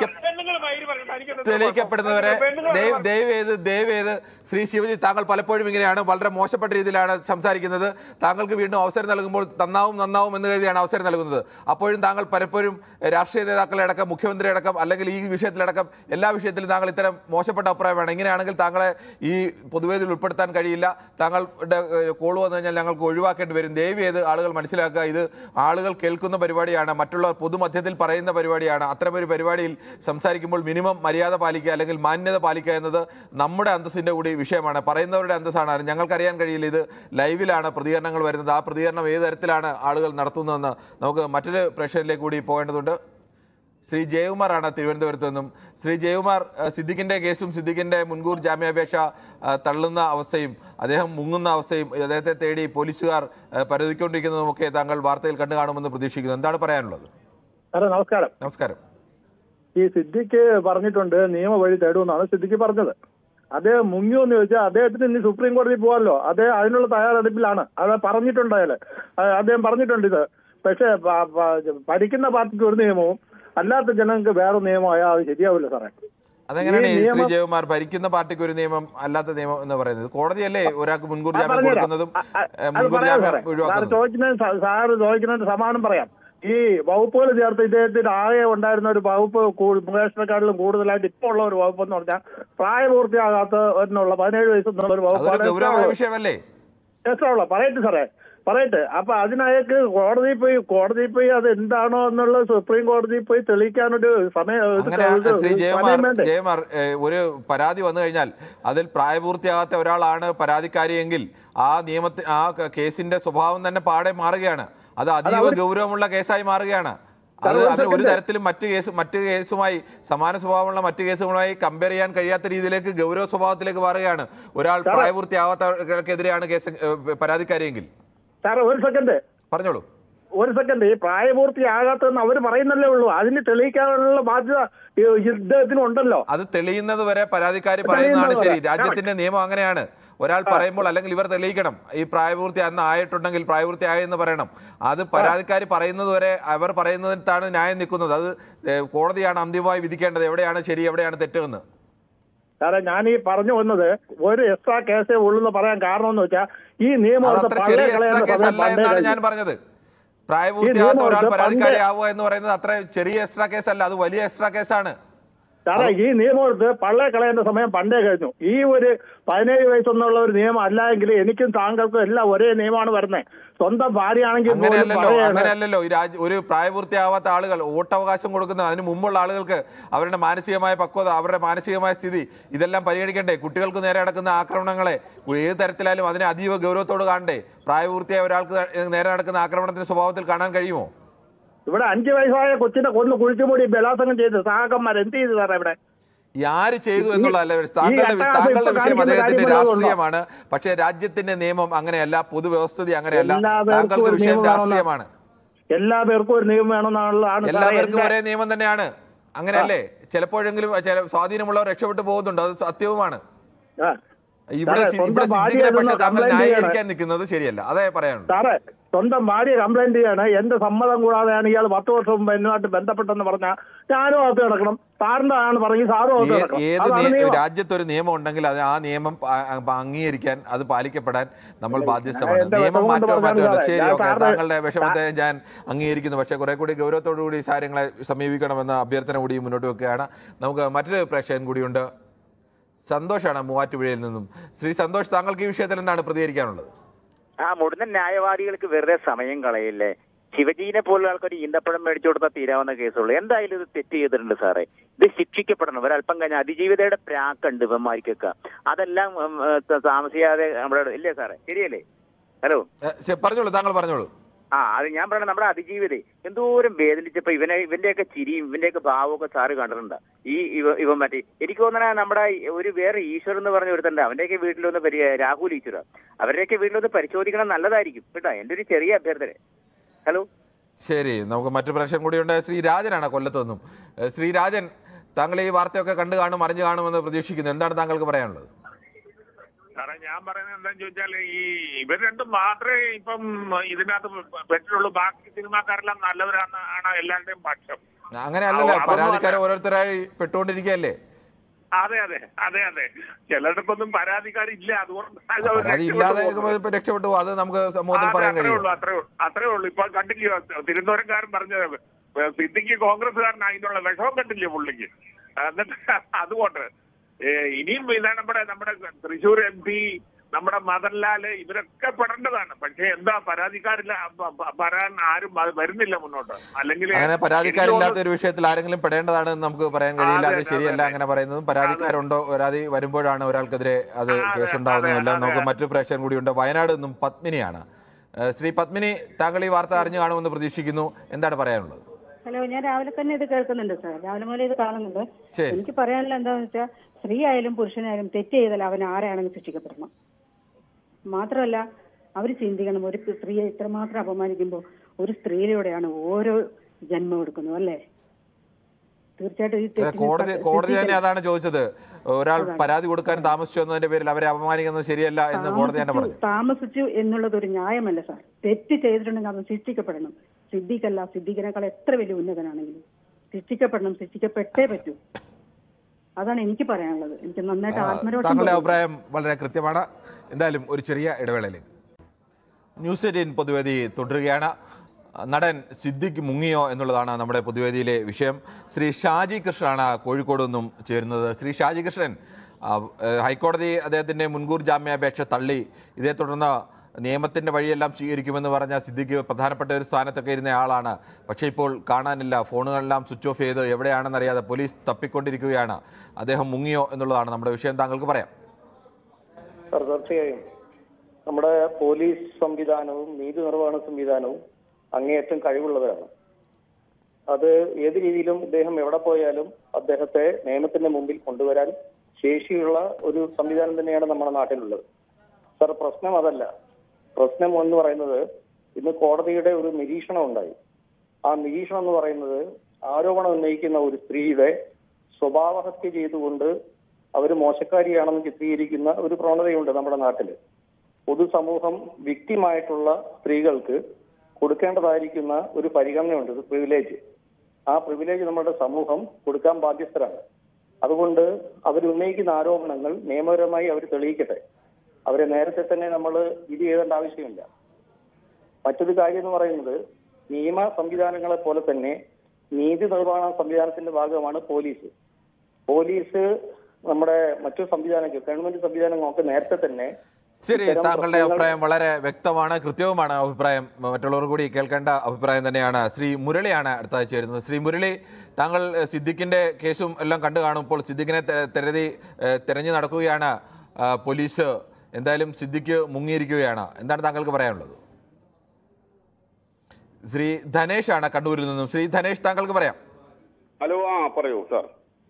Speaker 1: തെളിയിക്കപ്പെടുന്നവരെ ദയവേത് ശ്രീ ശിവജി, താങ്കൾ പലപ്പോഴും ഇങ്ങനെയാണ് വളരെ മോശപ്പെട്ട രീതിയിലാണ് സംസാരിക്കുന്നത്. താങ്കൾക്ക് വീണ്ടും അവസരം നൽകുമ്പോൾ നന്നാവും എന്ന് കരുതിയാണ് അവസരം നൽകുന്നത്. അപ്പോഴും താങ്കൾ പലപ്പോഴും രാഷ്ട്രീയ നേതാക്കളെ അടക്കം, മുഖ്യമന്ത്രി അടക്കം, അല്ലെങ്കിൽ ഈ വിഷയത്തിലടക്കം എല്ലാ വിഷയത്തിലും താങ്കൾ ഇത്തരം മോശപ്പെട്ട അഭിപ്രായമാണ്. ഇങ്ങനെയാണെങ്കിൽ താങ്കളെ ഈ പൊതുവേദിയിൽ ഉൾപ്പെടുത്താൻ കഴിയില്ല. താങ്കളുടെ കോൾ വന്നു കഴിഞ്ഞാൽ ഞങ്ങൾക്ക് ഒഴിവാക്കേണ്ടി വരും. ദയവേത് ആളുകൾ മനസ്സിലാക്കുക, ഇത് ആളുകൾ കേൾക്കുന്ന പരിപാടിയാണ്, മറ്റുള്ള പൊതുമധ്യത്തിൽ പറയുന്ന പരിപാടിയാണ്. അത്തരമൊരു പരിപാടിയിൽ സംസാരിക്കുമ്പോൾ മിനിമം മര്യാദ മര്യാദ പാലിക്കുക അല്ലെങ്കിൽ മാന്യത പാലിക്കുക എന്നത് നമ്മുടെ അന്തസ്സിൻ്റെ കൂടി വിഷയമാണ്. പറയുന്നവരുടെ അന്തസ്സാണ്. ഞങ്ങൾക്കറിയാൻ കഴിയില്ല, ഇത് ലൈവിലാണ് പ്രതികരണങ്ങൾ വരുന്നത്. ആ പ്രതികരണം ഏത് തരത്തിലാണ് ആളുകൾ നടത്തുന്നതെന്ന് നമുക്ക് മറ്റൊരു പ്രേക്ഷകരിലേക്ക് കൂടി പോകേണ്ടതുണ്ട്. ശ്രീ ജയകുമാറാണ് തിരുവനന്തപുരത്ത് നിന്നും. ശ്രീ ജയകുമാർ, സിദ്ദിഖിൻ്റെ കേസും സിദ്ദിഖിൻ്റെ മുൻകൂർ ജാമ്യാപേക്ഷ തള്ളുന്ന അവസ്ഥയും അദ്ദേഹം മുങ്ങുന്ന അവസ്ഥയും അദ്ദേഹത്തെ തേടി പോലീസുകാർ പരതിക്കൊണ്ടിരിക്കുന്നതുമൊക്കെ താങ്കൾ വാർത്തയിൽ കണ്ടു കാണുമെന്ന് പ്രതീക്ഷിക്കുന്നു. എന്താണ് പറയാനുള്ളത്?
Speaker 8: നമസ്കാരം.
Speaker 1: നമസ്കാരം.
Speaker 8: ഈ സിദ്ദിഖ് പറഞ്ഞിട്ടുണ്ട് നിയമ വഴി തേടുമെന്നാണ് സിദ്ദിഖ് പറഞ്ഞത്. അദ്ദേഹം മുങ്ങിയോ എന്ന് ചോദിച്ചാൽ അദ്ദേഹത്തിന് ഇനി സുപ്രീം കോടതി പോകാമല്ലോ. അദ്ദേഹം അതിനുള്ള തയ്യാറെടുപ്പിലാണ്. അത് പറഞ്ഞിട്ടുണ്ട്. അദ്ദേഹം പറഞ്ഞിട്ടുണ്ട് ഇത്. പക്ഷേ ഭരിക്കുന്ന പാർട്ടിക്ക് ഒരു നിയമവും അല്ലാത്ത ജനങ്ങൾക്ക് വേറെ നിയമമായാൽ അത് ശരിയാവില്ല സാറേ.
Speaker 1: അതെങ്ങനെയാണ് ശ്രീ ജയകുമാർ ഭരിക്കുന്ന പാർട്ടിക്ക് ഒരു നിയമം അല്ലാത്ത നിയമം എന്ന് പറയുന്നത്? കോടതിയല്ലേ ഒരാൾക്ക് മുൻകൂർ ജാമ്യം കൊടുക്കുന്നതും മുൻകൂർ ജാമ്യം ഒഴിവാക്കുന്നതും?
Speaker 8: സാറ് ചോദിക്കുന്നതിന് സമാനം പറയാം. ഈ വകുപ്പുകൾ ചേർത്ത് ഇദ്ദേഹത്തിന് ആകെ ഉണ്ടായിരുന്ന ഒരു വകുപ്പ് മുകേഷിനെക്കാട്ടിലും കൂടുതലായിട്ട് ഇപ്പോൾ ഉള്ള ഒരു വകുപ്പ് എന്ന് പറഞ്ഞാൽ പ്രായപൂർത്തിയാകാത്ത എന്നുള്ള 17 വയസ്സെന്നുള്ള ഒരു
Speaker 1: വിഷയമല്ലേ?
Speaker 8: എക്സ്ട്രാ പറയട്ടെ സാറേ, പറയട്ടെ. അപ്പൊ അതിനയക്ക് കോടതിയിൽ പോയി അത് എന്താണോ എന്നുള്ളത് സുപ്രീം കോടതിയിൽ പോയി തെളിയിക്കാനൊരു
Speaker 1: ജയകുമാർ, ഒരു പരാതി വന്നു കഴിഞ്ഞാൽ അതിൽ പ്രായപൂർത്തിയാകാത്ത ഒരാളാണ് പരാതിക്കാരിയെങ്കിൽ ആ കേസിന്റെ സ്വഭാവം തന്നെ പാടെ മാറുകയാണ്. അത് അതീവ ഗൗരവമുള്ള കേസായി മാറുകയാണ്. അതിന് ഒരു തരത്തിലും മറ്റു കേസുമായി സമാന സ്വഭാവമുള്ള മറ്റു കേസുകളുമായി കമ്പയർ ചെയ്യാൻ കഴിയാത്ത രീതിയിലേക്ക് ഗൗരവ സ്വഭാവത്തിലേക്ക് മാറുകയാണ്. ഒരാൾ പ്രായപൂർത്തിയാകാത്തവർക്കെതിരെയാണ് കേസ് പരാതിക്കാരിയെങ്കിൽ.
Speaker 8: സാറേ ഒരു സെക്കൻഡ്
Speaker 1: പറഞ്ഞോളൂ.
Speaker 8: ഒരു സെക്കൻഡ്. ഈ പ്രായപൂർത്തിയാകാത്തെന്ന് അവർ പറയുന്നല്ലേ ഉള്ളൂ. അതിന് തെളിയിക്കാനുള്ള ബാധ്യത ഇദ്ദേഹത്തിനുണ്ടല്ലോ.
Speaker 1: അത് തെളിയുന്നത് വരെ പരാതിക്കാരി പറയുന്നതാണ് ശരി. രാജ്യത്തിന്റെ നിയമം അങ്ങനെയാണ്. ഒരാൾ പറയുമ്പോൾ അല്ലെങ്കിൽ ഇവർ തെളിയിക്കണം. ഈ പ്രായപൂർത്തി അന്ന് ആയിട്ടുണ്ടെങ്കിൽ പ്രായപൂർത്തിയായെന്ന് പറയണം. അത് പരാതിക്കാരി പറയുന്നത് വരെ അവർ പറയുന്നതിനാണ് ന്യായം നിൽക്കുന്നത്. അത് കോടതിയാണ് അന്തിമമായി വിധിക്കേണ്ടത് എവിടെയാണ് ശരി എവിടെയാണ് തെറ്റെന്ന്.
Speaker 8: സാറേ ഞാൻ ഈ പറഞ്ഞു വന്നത് ഒരു എക്സ്ട്രാ കേസേ ഉള്ളൂ എന്ന് പറയാൻ കാരണം എന്ന് വെച്ചാൽ ഈ നിയമം
Speaker 1: ഞാൻ പറഞ്ഞത് പ്രായപൂർത്തിയാകാത്ത ഒരാൾ പരാതിക്കാരി ആവുക എന്ന് പറയുന്നത് അത്ര ചെറിയ എക്സ്ട്രാ കേസല്ല, അത് വലിയ എക്സ്ട്രാ കേസാണ്.
Speaker 8: സാറേ ഈ നിയമമെടുത്ത് പള്ളേ കളയേണ്ട സമയം പണ്ടേ കഴിഞ്ഞു. ഈ ഒരു 17 വയസ്സെന്നുള്ള ഒരു നിയമം അല്ല എങ്കിൽ എനിക്കും താങ്കൾക്കും എല്ലാം ഒരേ നിയമമാണ് വരുന്നത്. സ്വന്തം ഭാര്യയാണെങ്കിൽ
Speaker 1: അങ്ങനെയല്ലല്ലോ. ഒരു പ്രായപൂർത്തിയാവാത്ത ആളുകൾ വോട്ടവകാശം കൊടുക്കുന്ന അതിന് മുമ്പുള്ള ആളുകൾക്ക് അവരുടെ മാനസികമായ പക്വത, അവരുടെ മാനസികമായ സ്ഥിതി ഇതെല്ലാം പരിഗണിക്കണ്ടേ? കുട്ടികൾക്ക് നേരെ നടക്കുന്ന ആക്രമണങ്ങളെ ഏത് തരത്തിലായാലും അതിനെ അതീവ ഗൗരവത്തോട് കാണണ്ടേ? പ്രായപൂർത്തിയായ ഒരാൾക്ക് നേരെ നടക്കുന്ന ആക്രമണത്തിന്റെ സ്വഭാവത്തിൽ കാണാൻ കഴിയുമോ?
Speaker 8: ഇവിടെ 5 വയസ്സായ കൊച്ചിനെ കൊന്ന് കുഴിച്ചുമൂടി ബലാത്സംഗം ചെയ്ത് സഹാക്കന്മാർ എന്ത് ചെയ്തു സാറേ? ഇവിടെ
Speaker 1: ആര് ചെയ്തു എന്നുള്ളതല്ല താങ്കളുടെ വിഷയം. അദ്ദേഹത്തിന്റെ രാഷ്ട്രീയമാണ്. പക്ഷേ രാജ്യത്തിന്റെ നിയമം അങ്ങനെയല്ല, പൊതുവ്യവസ്ഥിതി അങ്ങനെയല്ല. താങ്കൾക്ക് വിഷയം രാഷ്ട്രീയമാണ്.
Speaker 8: എല്ലാ പേർക്കും ഒരു നിയമം വേണമെന്നുള്ളതാണ്.
Speaker 1: എല്ലാവർക്കും ഒരേ നിയമം തന്നെയാണ്. അങ്ങനെയല്ലേ? ചിലപ്പോഴെങ്കിലും സ്വാധീനമുള്ളവർ രക്ഷപ്പെട്ടു പോകുന്നുണ്ട്, അത് സത്യവുമാണ്. ഇവിടെ സിദ്ദിഖിനെ പക്ഷേ താങ്കൾ ന്യായീകരിക്കാൻ നിൽക്കുന്നത് ശരിയല്ല. അതേ പറയാനുണ്ട്.
Speaker 8: സാറേ സ്വന്തം ഭാര്യ കംപ്ലൈന്റ് ചെയ്യാണ്. എന്റെ സമ്മതം കൂടാതെയാണ് ഇയാൾ 10 വർഷം മുമ്പ് എന്നുമായിട്ട് ബന്ധപ്പെട്ടെന്ന് പറഞ്ഞാൽ ഞാനും അകത്ത് കിടക്കണം. സാറിന്റെയാണ് പറഞ്ഞ് സാറും അകത്ത് കിടക്കണം.
Speaker 1: ഏത് രാജ്യത്തൊരു നിയമം ഉണ്ടെങ്കിൽ അത് ആ നിയമം അംഗീകരിക്കാൻ, അത് പാലിക്കപ്പെടാൻ നമ്മൾ ബാധ്യസ്ഥമാണ്. നിയമം മാറ്റമല്ല. ശരി, ഓക്കെ, താങ്കളുടെ വിഷമത്തെ ഞാൻ അംഗീകരിക്കുന്നു. പക്ഷേ കുറെ കൂടി ഗൗരവത്തോടു കൂടി കാര്യങ്ങളെ സമീപിക്കണമെന്ന അഭ്യർത്ഥന കൂടി മുന്നോട്ട് വെക്കുകയാണ്. നമുക്ക് മറ്റൊരു പ്രേക്ഷകൻ കൂടിയുണ്ട്. സന്തോഷാണ് മൂവാറ്റുപുഴയിൽ നിന്നും. ശ്രീ സന്തോഷ്, താങ്കൾക്ക് ഈ വിഷയത്തിൽ എന്താണ് പ്രതികരിക്കാനുള്ളത്?
Speaker 4: മുഴുവൻ ന്യായവാദികൾക്ക് വെറുതെ സമയം കളയില്ലേ? ശിവജീനെ പോലുള്ള ആൾക്കൊരു ഈന്തപ്പഴം മേടിച്ചു കൊടുത്താൽ തീരാവുന്ന കേസുള്ളൂ. എന്തായാലും ഇത് തെറ്റ് ചെയ്തിട്ടുണ്ട് സാറേ. ഇത് ശിക്ഷിക്കപ്പെടണം. ഒരല്പം കഴിഞ്ഞാൽ അതിജീവിതയുടെ പ്രാക്കുണ്ട് ഇവന്മാർക്കൊക്കെ. അതെല്ലാം താമസിയാതെ നമ്മുടെ ഇല്ലേ സാറേ? ശരിയല്ലേ? ഹലോ,
Speaker 1: പറഞ്ഞോളൂ, താങ്കൾ പറഞ്ഞോളൂ.
Speaker 4: അത് ഞാൻ പറയണത് നമ്മുടെ അതിജീവിതേ എന്തോരം വേദനിച്ചപ്പോ ഇവന്റെയൊക്കെ ചിരിയും ഇവന്റെയൊക്കെ ഭാവമൊക്കെ സാറ് കണ്ടിട്ടുണ്ട്. ഇവൻ മറ്റേ എനിക്ക് തോന്നണ നമ്മുടെ ഒരു വേറെ ഈശ്വർ എന്ന് പറഞ്ഞ ഒരുത്തണ്ട്, അവന്റെയൊക്കെ വീട്ടിലൊന്ന് രാഹുൽ ഈശ്വര, അവരുടെയൊക്കെ വീട്ടിലൊന്ന് പരിശോധിക്കണം, നല്ലതായിരിക്കും കേട്ടോ. എന്റെ ഒരു ചെറിയ അഭ്യർത്ഥന. ഹലോ,
Speaker 1: ശരി, നമുക്ക് മറ്റു പ്രശ്നം കൂടിയുണ്ട്. ശ്രീ രാജനാണ് കൊല്ലത്തൊന്നും. ശ്രീ രാജൻ, താങ്കൾ ഈ വാർത്തയൊക്കെ കണ്ടു കാണും, അറിഞ്ഞു കാണുമെന്ന് പ്രതീക്ഷിക്കുന്നു. എന്താണ് താങ്കൾക്ക് പറയാനുള്ളത്?
Speaker 9: സാറേ ഞാൻ പറയുന്നത് എന്താണെന്ന് ചോദിച്ചാൽ ഇവർ രണ്ടും മാത്രമേ ഇപ്പം ഇതിനകത്ത് പെട്ടിട്ടുള്ളൂ. ബാക്കി സിനിമാക്കാരെല്ലാം നല്ലവരാണ് എല്ലാവരുടെയും പക്ഷം.
Speaker 1: അങ്ങനെയല്ലല്ലോ, പരാതിക്കാരെ ഓരോരുത്തരായി പെട്ടുകൊണ്ടിരിക്കുകയല്ലേ?
Speaker 9: അതെ അതെ അതെ അതെ ചിലർക്കൊന്നും പരാതിക്കാരില്ല, അതുകൊണ്ട്
Speaker 1: രക്ഷപ്പെട്ടു. അത് നമുക്ക് സമൂഹത്തിൽ പറയാൻ കഴിയും.
Speaker 9: അത്രേ ഉള്ളൂ. ഇപ്പൊ കണ്ടില്ലയോ തിരുവനന്തപുരംകാരൻ പറഞ്ഞത്, സിദ്ദിഖ് കോൺഗ്രസ്സുകാരനായിട്ടുള്ള വിഷമം കണ്ടില്ലേ പുള്ളിക്ക്? എന്നിട്ട് അതുകൊണ്ട് ഇനിയും ഇതാണ് നമ്മുടെ തൃശ്ശൂർ MP നമ്മുടെ മദൻലാൽ ഇവരൊക്കെ പെടേണ്ടതാണ്. പക്ഷെ എന്താ പരാതിക്കാരില്ല, പറയാൻ ആരും വരുന്നില്ല മുന്നോട്ട്. അല്ലെങ്കിൽ
Speaker 1: അങ്ങനെ പരാതിക്കാരില്ലാത്ത ഒരു വിഷയത്തിൽ ആരെങ്കിലും പെടേണ്ടതാണെന്ന് നമുക്ക് പറയാൻ കഴിയില്ല. അത് ശരിയല്ല അങ്ങനെ പറയുന്നതും. പരാതിക്കാരുണ്ടോ, പരാതി വരുമ്പോഴാണ് ഒരാൾക്കെതിരെ അത് കേസുണ്ടാവുന്നതല്ല. നമുക്ക് മറ്റൊരു പ്രേക്ഷകൻ കൂടിയുണ്ട്. വയനാട് നിന്നും പത്മിനിയാണ്. ശ്രീ പത്മിനി, താങ്കൾ ഈ വാർത്ത അറിഞ്ഞു കാണുമെന്ന് പ്രതീക്ഷിക്കുന്നു. എന്താണ് പറയാനുള്ളത്?
Speaker 10: ഹലോ, ഞാൻ രാവിലെ തന്നെ ഇത് കേൾക്കുന്നുണ്ട് സാർ, രാവിലെ മുതലേ ഇത് കാണുന്നുണ്ട്. എനിക്ക് പറയാനുള്ള എന്താണെന്ന് വെച്ചാൽ, സ്ത്രീ ആയാലും പുരുഷനായാലും തെറ്റ് ചെയ്താൽ അവൻ ആരാണെന്ന് ശിക്ഷിക്കപ്പെടണം. മാത്രമല്ല അവർ ചിന്തിക്കണം, ഒരു സ്ത്രീയെ ഇത്രമാത്രം അപമാനിക്കുമ്പോൾ ഒരു സ്ത്രീയിലൂടെയാണ് ഓരോ ജന്മം എടുക്കുന്നത്, അല്ലേ? തീർച്ചയായിട്ടും
Speaker 1: കോടതി തന്നെ അതാണ് ചോദിച്ചത്. ഒരാൾ പരാതി കൊടുക്കാൻ താമസിച്ചു എന്നതിന്റെ പേരിൽ അവരെ അപമാനിക്കുന്നത് ശരിയല്ല എന്ന് കോടതി തന്നെ പറഞ്ഞു.
Speaker 10: താമസിച്ചു എന്നുള്ളത് ഒരു ന്യായമല്ല സാർ. തെറ്റ് ചെയ്തിട്ടുണ്ടെങ്കിൽ അവൻ ശിക്ഷിക്കപ്പെടണം. സിദ്ദീഖല്ല, സിദ്ദീഖിനേക്കാൾ എത്ര വലിയ ഉന്നതനാണെങ്കിലും ശിക്ഷിക്കപ്പെടണം, ശിക്ഷിക്കപ്പെട്ടേ പറ്റൂ. അതാണ് എനിക്ക് പറയാനുള്ളത്. എനിക്ക് നന്നായിട്ട് ആത്മരോഷം.
Speaker 1: താങ്കളുടെ അഭിപ്രായം വളരെ കൃത്യമാണ്. എന്തായാലും ഒരു ചെറിയ ഇടവേളയിലേക്ക്. ന്യൂസ് 18 പൊതുവേദി തുടരുകയാണ്. നടൻ സിദ്ദിഖ് മുങ്ങിയോ എന്നുള്ളതാണ് നമ്മുടെ പൊതുവേദിയിലെ വിഷയം. ശ്രീ ഷാജി കൃഷ്ണനാണ് കോഴിക്കോട് നിന്നും ചേരുന്നത്. ശ്രീ ഷാജി കൃഷ്ണൻ, ഹൈക്കോടതി അദ്ദേഹത്തിൻ്റെ മുൻകൂർ ജാമ്യാപേക്ഷ തള്ളി. ഇതേ തുടർന്ന് നിയമത്തിൻ്റെ വഴിയെല്ലാം സ്വീകരിക്കുമെന്ന് പറഞ്ഞ സിദ്ദിഖ് പ്രധാനപ്പെട്ട ഒരു സ്ഥാനത്തൊക്കെ ഇരുന്ന ആളാണ്. പക്ഷേ ഇപ്പോൾ കാണാനില്ല. ഫോണുകളെല്ലാം സ്വിച്ച് ഓഫ് ചെയ്ത് എവിടെയാണെന്നറിയാതെ പോലീസ് തപ്പിക്കൊണ്ടിരിക്കുകയാണ്. അദ്ദേഹം മുങ്ങിയോ എന്നുള്ളതാണ് നമ്മുടെ വിഷയം. താങ്കൾക്ക് പറയാം.
Speaker 11: സർ, തീർച്ചയായും നമ്മുടെ പോലീസ് സംവിധാനവും നീതി നിർവഹണ സംവിധാനവും അങ്ങേയറ്റം കഴിവുള്ളവരാണ്. അത് ഏത് രീതിയിലും അദ്ദേഹം എവിടെ പോയാലും അദ്ദേഹത്തെ നിയമത്തിന്റെ മുമ്പിൽ കൊണ്ടുവരാൻ ശേഷിയുള്ള ഒരു സംവിധാനം തന്നെയാണ് നമ്മുടെ നാട്ടിലുള്ളത്. സർ, പ്രശ്നം അതല്ല. പ്രശ്നം എന്ന് പറയുന്നത്, ഇന്ന് കോടതിയുടെ ഒരു നിരീക്ഷണം ഉണ്ടായി. ആ നിരീക്ഷണം എന്ന് പറയുന്നത്, ആരോപണം ഉന്നയിക്കുന്ന ഒരു സ്ത്രീയുടെ സ്വഭാവഹത്യ ചെയ്തുകൊണ്ട് അവർ മോശക്കാരിയാണെന്ന് ചിത്രീകരിക്കുന്ന ഒരു പ്രവണതയുണ്ട് നമ്മുടെ നാട്ടിൽ. പൊതുസമൂഹം വിക്ടിമായിട്ടുള്ള സ്ത്രീകൾക്ക് കൊടുക്കേണ്ടതായിരിക്കുന്ന ഒരു പരിഗണനയുണ്ട്, ഒരു പ്രിവിലേജ്. ആ പ്രിവിലേജ് നമ്മുടെ സമൂഹം കൊടുക്കാൻ ബാധ്യസ്ഥരാണ്. അതുകൊണ്ട് അവർ ഉന്നയിക്കുന്ന ആരോപണങ്ങൾ നിയമപരമായി അവർ തെളിയിക്കട്ടെ. അവരെ നേരത്തെ തന്നെ നമ്മൾ വിധി എഴുതേണ്ട ആവശ്യമില്ല. മറ്റൊരു കാര്യം എന്ന് പറയുന്നത്, നിയമ സംവിധാനങ്ങളെ പോലെ തന്നെ നീതി നിർവഹണ സംവിധാനത്തിന്റെ ഭാഗമാണ് പോലീസ്. പോലീസ് നമ്മുടെ മറ്റു സംവിധാനങ്ങൾ, ഗവൺമെന്റ് സംവിധാനങ്ങളൊക്കെ നേരത്തെ തന്നെ.
Speaker 1: ശരി, താങ്കളുടെ അഭിപ്രായം വളരെ വ്യക്തമാണ്, കൃത്യവുമാണ് അഭിപ്രായം. മറ്റുള്ളവർ കൂടി കേൾക്കേണ്ട അഭിപ്രായം തന്നെയാണ്. ശ്രീ മുരളിയാണ് അടുത്തായി ചേരുന്നത്. ശ്രീ മുരളി, താങ്കൾ സിദ്ദിഖിന്റെ കേസും എല്ലാം കണ്ടു കാണും. ഇപ്പോൾ സിദ്ദിഖിനെ തെരഞ്ഞു നടക്കുകയാണ് പോലീസ്. എന്തായാലും സിദ്ദിഖ് മുങ്ങിയിരിക്കുകയാണ്. എന്താണ് താങ്കൾക്ക് പറയാനുള്ളത്? ശ്രീ ധനേഷ് ആണ് കണ്ണൂരിൽ നിന്നും. ശ്രീ ധനേഷ്, താങ്കൾക്ക് പറയാം.
Speaker 12: ഹലോ, പറയൂ സാർ.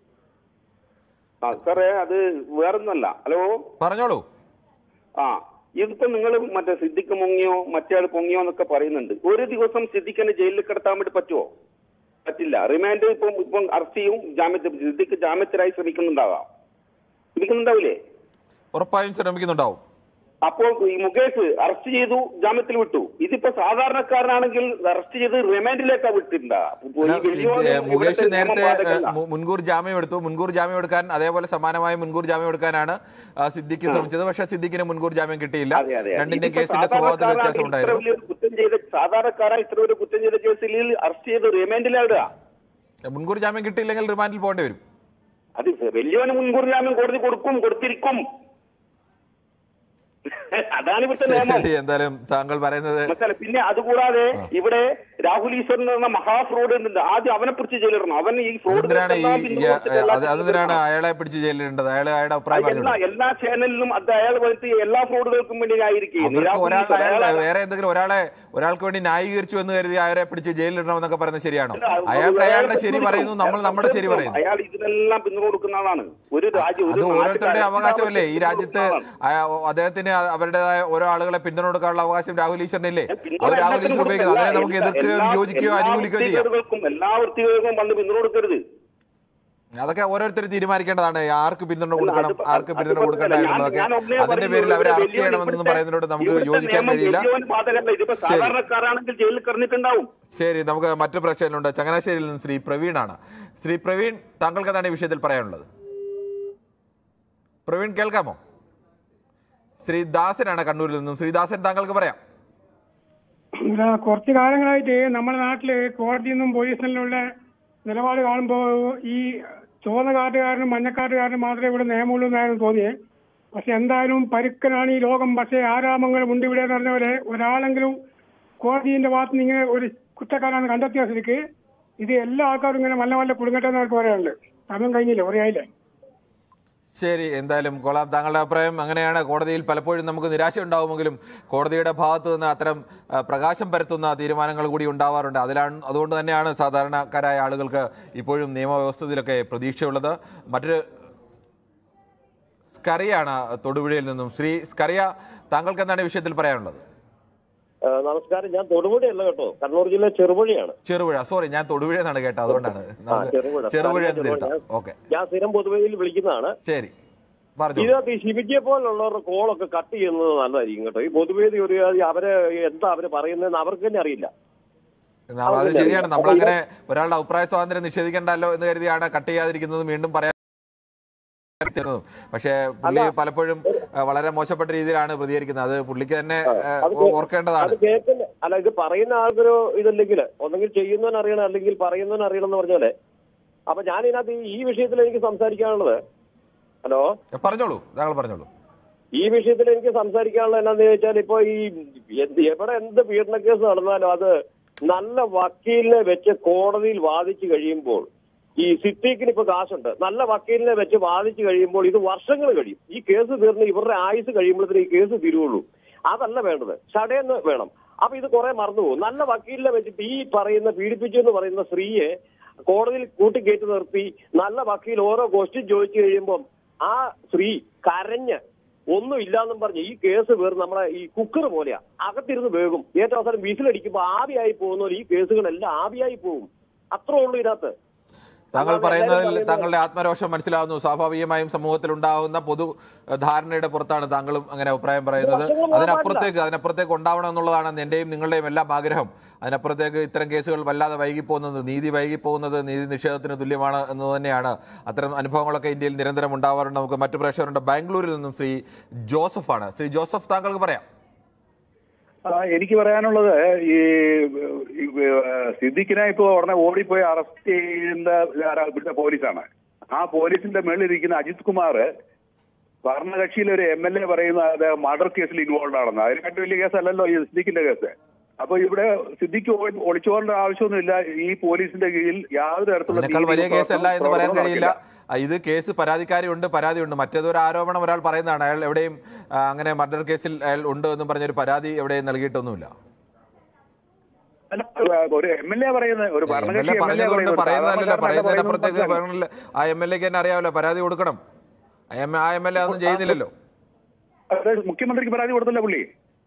Speaker 12: സാറേ, അത് വേറൊന്നല്ല. ഹലോ,
Speaker 1: പറഞ്ഞോളൂ.
Speaker 12: ഇതിപ്പോ നിങ്ങൾ മറ്റേ സിദ്ദിഖ് മുങ്ങിയോ മറ്റേ ആൾ പൊങ്ങിയോ എന്നൊക്കെ പറയുന്നുണ്ട്. ഒരു ദിവസം സിദ്ദിഖിനെ ജയിലിൽ കിടത്താൻ വേണ്ടി പറ്റുമോ? പറ്റില്ല. റിമാൻഡ് ഇപ്പം അറസ്റ്റ് ചെയ്യും. സിദ്ദിഖ് ജാമ്യത്തിനായി ശ്രമിക്കുന്നുണ്ടാവില്ലേ?
Speaker 1: ഉറപ്പായും ശ്രമിക്കുന്നുണ്ടാവും.
Speaker 12: അപ്പോൾ ഈ മുകേഷ് അറസ്റ്റ് ചെയ്തു, ജാമ്യത്തിൽ വിട്ടു. ഇതിപ്പോ സാധാരണക്കാരനാണെങ്കിൽ അറസ്റ്റ് ചെയ്ത് റിമാൻഡിലേക്കാ വിട്ടിട്ടുണ്ടാ.
Speaker 1: മുകേഷ് നേരത്തെ മുൻകൂർ ജാമ്യം എടുത്തു. മുൻകൂർ ജാമ്യം എടുക്കാൻ, അതേപോലെ സമാനമായ മുൻകൂർ ജാമ്യം എടുക്കാനാണ് സിദ്ദിഖ് ശ്രമിച്ചത്. പക്ഷേ സിദ്ദിഖിന് മുൻകൂർ ജാമ്യം കിട്ടിയില്ല. രണ്ടിന്റെ കേസിന്റെ സ്വഭാവത്തിൽ വ്യത്യാസം ഉണ്ടായിരുന്നു.
Speaker 12: സാധാരണക്കാരൻ ഇത്ര ഒരു കുറ്റം ചെയ്ത കേസിൽ അറസ്റ്റ് ചെയ്ത് റിമാൻഡിലാവിടുക.
Speaker 1: മുൻകൂർ ജാമ്യം കിട്ടിയില്ലെങ്കിൽ റിമാൻഡിൽ പോകേണ്ടി വരും.
Speaker 12: അത് വലിയവന് മുൻകൂർ ജാമ്യം കോടതി കൊടുത്തിരിക്കും. അതാണ് ഇവിടുത്തെ നിയമം.
Speaker 1: എന്തായാലും താങ്കൾ പറയുന്നത്.
Speaker 12: പിന്നെ അതുകൂടാതെ ഇവിടെ രാഹുൽ ഈശ്വരൻ എന്ന മഹാഫ്രോഡ് ആദ്യം അവനെ പിടിച്ച് ജയിലിടണം. അവൻ ഈ ഫ്രോഡ്
Speaker 1: അതിനാണ് അയാളെ പിടിച്ച് ജയിലിടേണ്ടത്. അയാളുടെ അഭിപ്രായം
Speaker 12: എല്ലാ ചാനലിലും അത് അയാൾ വരുത്തി എല്ലാ ഫ്രോഡുകൾക്കും വേണ്ടി ആയിരിക്കും.
Speaker 1: വേറെ എന്തെങ്കിലും ഒരാൾക്ക് വേണ്ടി ന്യായീകരിച്ചു എന്ന് കരുതി അയാളെ പിടിച്ച് ജയിലിടണമെന്നൊക്കെ പറയുന്നത് ശരിയാണോ? അയാൾക്ക് അയാളുടെ ശരി പറയുന്നു, നമ്മൾ നമ്മുടെ ശരി പറയുന്നു.
Speaker 12: അയാൾ ഇതിനെല്ലാം പിന്തുണ കൊടുക്കുന്നതാണ്. ഒരു രാജ്യം,
Speaker 1: അത് ഓരോരുത്തരുടെ അവകാശമല്ലേ? ഈ രാജ്യത്ത് അദ്ദേഹത്തിന് അവരുടേതായ ഓരോ ആളുകളെ പിന്തുണ കൊടുക്കാനുള്ള അവകാശം രാഹുൽ ഈശ്വരനില്ലേ? അവർ രാഹുൽ ഈശ്വർ ഉപയോഗിക്കുന്നത്. അതിനെ നമുക്ക് എതിർക്കുകയോ വിയോജിക്കുകയോ അനുകൂലിക്കുകയോ ചെയ്യാം.
Speaker 12: എല്ലാ വൃത്തികൾക്കും വന്ന് പിന്തുണ കൊടുക്കരുത്.
Speaker 1: അതൊക്കെ ഓരോരുത്തർ തീരുമാനിക്കേണ്ടതാണ്. ആർക്ക് പിന്തുണ കൊടുക്കണം, ആർക്ക് പിന്തുണ കൊടുക്കണ്ട എന്നുള്ളതൊക്കെ. അതിന്റെ പേരിൽ അവരെ അറസ്റ്റ് ചെയ്യണമെന്ന് പറയുന്നതിനോട് നമുക്ക് യോജിക്കാൻ കഴിയില്ല. ശരി, നമുക്ക് മറ്റു പ്രശ്നങ്ങളുണ്ട്. ചങ്ങനാശ്ശേരിയിൽ നിന്ന് ശ്രീ പ്രവീണാണ്. ശ്രീ പ്രവീൺ, താങ്കൾക്ക് എന്താണ് ഈ വിഷയത്തിൽ പറയാനുള്ളത്? പ്രവീൺ, കേൾക്കാമോ? ശ്രീ ദാസനാണ് കണ്ണൂരിൽ നിന്നും. ശ്രീദാസൻ, താങ്കൾക്ക് പറയാം.
Speaker 13: കുറച്ചു കാലങ്ങളായിട്ട് നമ്മുടെ നാട്ടില് കോടതിയിൽ നിന്നും പോലീസിലുള്ള നിലപാട് കാണുമ്പോൾ ഈ ചുവന്ന കാർഡുകാരനും മഞ്ഞക്കാർഡുകാരനും മാത്രമേ ഇവിടെ നിയമമുള്ളൂ എന്നായിരുന്നു തോന്നിയത്. പക്ഷെ എന്തായാലും പരുക്കനാണ് ഈ ലോകം. പക്ഷേ ആരാമംഗലം ഉണ്ട് ഇവിടെ എന്ന് പറഞ്ഞ പോലെ ഒരാളെങ്കിലും കോടതിന്റെ ഭാഗത്ത് നിന്ന് ഇങ്ങനെ ഒരു കുറ്റക്കാരാണ് കണ്ടെത്തിയ സ്ഥിതിക്ക് ഇത് എല്ലാ ആൾക്കാരും ഇങ്ങനെ വല്ല വല്ല കുടുങ്ങട്ടെ എന്ന് അവർക്ക് പറയാനുണ്ട്. സമയം കഴിഞ്ഞില്ല, പറയായില്ലേ.
Speaker 1: ശരി, എന്തായാലും കൊള്ളാം. താങ്കളുടെ അഭിപ്രായം അങ്ങനെയാണ്. കോടതിയിൽ പലപ്പോഴും നമുക്ക് നിരാശ ഉണ്ടാവുമെങ്കിലും കോടതിയുടെ ഭാഗത്തു നിന്ന് അത്തരം പ്രകാശം പരത്തുന്ന തീരുമാനങ്ങൾ കൂടി ഉണ്ടാവാറുണ്ട്. അതുകൊണ്ട് തന്നെയാണ് സാധാരണക്കാരായ ആളുകൾക്ക് ഇപ്പോഴും നിയമവ്യവസ്ഥയിലൊക്കെ പ്രതീക്ഷയുള്ളത്. മറ്റൊരു സ്കറിയാണ് തൊടുപുഴയിൽ നിന്നും. ശ്രീ സ്കറിയ, താങ്കൾക്ക് എന്താണ് ഈ വിഷയത്തിൽ പറയാനുള്ളത്?
Speaker 14: നമസ്കാരം. ഞാൻ തൊടുപുഴയല്ല കേട്ടോ, കണ്ണൂർ ജില്ല ചെറുപുഴയാണ്.
Speaker 1: ചെറുപുഴ, സോറി, ഞാൻ തൊടുപുഴ എന്നാണ് കേട്ടത്, അതുകൊണ്ടാണ്. ചെറുപുഴ.
Speaker 14: ഞാൻ സ്ഥിരം പൊതുവേദിയിൽ വിളിക്കുന്നതാണ്.
Speaker 1: ശരി,
Speaker 14: ഇതിനകത്ത് ഈ ഷിബിജിയെ പോലുള്ളവരുടെ കോളൊക്കെ കട്ട് ചെയ്യുന്നത് നല്ലതായിരിക്കും കേട്ടോ. ഈ പൊതുവേദി ഒരു അവര് എന്താ അവര് പറയുന്നതെന്ന് അവർക്ക് തന്നെ അറിയില്ല.
Speaker 1: അത് ശരിയാണ്. നമ്മളങ്ങനെ ഒരാളുടെ അഭിപ്രായ സ്വാതന്ത്ര്യം നിഷേധിക്കേണ്ടല്ലോ എന്ന് കരുതിയാണ് കട്ട് ചെയ്യാതിരിക്കുന്നത്, വീണ്ടും പറയാൻ. പക്ഷേ പുള്ളി പലപ്പോഴും വളരെ മോശപ്പെട്ട രീതിയിലാണ് പ്രതികരിക്കുന്നത്. അത് പുള്ളിക്ക് തന്നെ ഓർക്കേണ്ടതാണ്.
Speaker 14: അല്ല, ഇത് പറയുന്ന ആൾക്കൊരു ഇതല്ലെങ്കിൽ ഒന്നെങ്കിൽ ചെയ്യുന്നവൻ അറിയണം, അല്ലെങ്കിൽ പറയുന്നവൻ അറിയണം എന്ന് പറഞ്ഞ പോലെ. അപ്പൊ ഞാൻ ഇതിനകത്ത് ഈ വിഷയത്തിൽ എനിക്ക് സംസാരിക്കാനുള്ളത്, ഹലോ
Speaker 1: പറഞ്ഞോളൂ, താങ്കൾ പറഞ്ഞോളൂ.
Speaker 14: ഈ വിഷയത്തിൽ എനിക്ക് സംസാരിക്കാനുള്ളത് എന്താണെന്ന് ചോദിച്ചാൽ, ഇപ്പൊ ഈ എവിടെ എന്ത് പീഡന കേസ് നടന്നാലും അത് നല്ല വക്കീലിനെ വെച്ച് കോടതിയിൽ വാദിച്ചു കഴിയുമ്പോൾ, ഈ സിദ്ദീഖിന് ഇപ്പൊ കാശുണ്ട്, നല്ല വക്കീലിനെ വെച്ച് വാദിച്ചു കഴിയുമ്പോൾ ഇത് വർഷങ്ങൾ കഴിയും. ഈ കേസ് തീർന്ന് ഇവരുടെ ആയുസ് കഴിയുമ്പോഴത്തേക്ക് ഈ കേസ് തീരുള്ളൂ. അതല്ല വേണ്ടത്, ചടയെന്ന് വേണം. അപ്പൊ ഇത് കുറെ മറന്നുപോകും. നല്ല വക്കീലിനെ വെച്ചിട്ട് ഈ പറയുന്ന പീഡിപ്പിച്ചു എന്ന് പറയുന്ന സ്ത്രീയെ കോടതിയിൽ കൂട്ടിക്കയറ്റി നിർത്തി നല്ല വക്കീൽ ഓരോ ക്വസ്റ്റ്യൻ ചോദിച്ചു കഴിയുമ്പം ആ സ്ത്രീ കരഞ്ഞ് ഒന്നും ഇല്ലാന്നും പറഞ്ഞ് ഈ കേസ് വേറെ നമ്മളെ ഈ കുക്കർ പോലെയാ, അകത്തിരുന്ന് വേകും. ഏറ്റവും അവസാനം വിസിലടിക്കുമ്പോൾ ആവിയായി പോകുന്നവർ ഈ കേസുകളെല്ലാം ആവിയായി പോകും. അത്രേ ഉള്ളൂ ഇതിനകത്ത്.
Speaker 1: താങ്കൾ പറയുന്നതിൽ താങ്കളുടെ ആത്മരോഷം മനസ്സിലാവുന്നു. സ്വാഭാവികമായും സമൂഹത്തിൽ ഉണ്ടാകുന്ന പൊതു ധാരണയുടെ പുറത്താണ് താങ്കളും അങ്ങനെ അഭിപ്രായം പറയുന്നത്. അതിനപ്പുറത്തേക്ക് ഉണ്ടാവണം എന്നുള്ളതാണ് എന്റെയും നിങ്ങളുടെയും എല്ലാം ആഗ്രഹം. അതിനപ്പുറത്തേക്ക് ഇത്തരം കേസുകൾ വല്ലാതെ വൈകിപ്പോകുന്നത്, നീതി വൈകിപ്പോകുന്നത് നീതി നിഷേധത്തിന് തുല്യമാണ് എന്ന് തന്നെയാണ്. അത്തരം അനുഭവങ്ങളൊക്കെ ഇന്ത്യയിൽ നിരന്തരം ഉണ്ടാവാറുണ്ട്. നമുക്ക് മറ്റു പ്രേക്ഷകരുണ്ട്. ബാംഗ്ലൂരിൽ നിന്നും ശ്രീ ജോസഫാണ്. ശ്രീ ജോസഫ്, താങ്കൾക്ക് പറയാം.
Speaker 15: എനിക്ക് പറയാനുള്ളത്, ഈ സിദ്ദിഖിനെ ഇപ്പൊ ഉടനെ ഓടിപ്പോയി അറസ്റ്റ് ചെയ്യുന്ന ഇവിടുത്തെ പോലീസാണ്. ആ പോലീസിന്റെ മേളിലിരിക്കുന്ന അജിത് കുമാർ ഭരണകക്ഷിയിലെ ഒരു MLA പറയുന്ന അദ്ദേഹം മർഡർ കേസിൽ ഇൻവോൾവ് ആണെന്ന്. അതിനെക്കാട്ടും വലിയ കേസല്ലല്ലോ ഈ സിദ്ദിഖിന്റെ കേസ്. അപ്പൊ ഇവിടെ സിദ്ദിഖ് ഒളിച്ചോടേണ്ട ആവശ്യമൊന്നുമില്ല. ഈ പോലീസിന്റെ കീഴിൽ യാതൊരു തരത്തിലുള്ള
Speaker 1: വലിയ കേസല്ല എന്ന് പറയാൻ കഴിയില്ല. ഇത് കേസ് പരാതിക്കാരിയുണ്ട്, പരാതിയുണ്ട്. മറ്റേതൊരു ആരോപണം ഒരാൾ പറയുന്നതാണ്. അയാൾ എവിടെയും അങ്ങനെ മർഡർ കേസിൽ അയാൾ ഉണ്ട് എന്ന് പറഞ്ഞൊരു പരാതി എവിടെയും നൽകിയിട്ടൊന്നുമില്ല.
Speaker 15: ഒരു MLA പറയുന്നത്, ഒരു
Speaker 1: പറയുന്നതല്ല, പറയുന്നതിനപ്പുറത്തേക്ക് ആ MLAക്ക് തന്നെ അറിയാമല്ലോ പരാതി കൊടുക്കണം. ആ MLA ഒന്നും ചെയ്യുന്നില്ലല്ലോ.
Speaker 15: മുഖ്യമന്ത്രിക്ക് പരാതി കൊടുത്തല്ലോ പുള്ളി.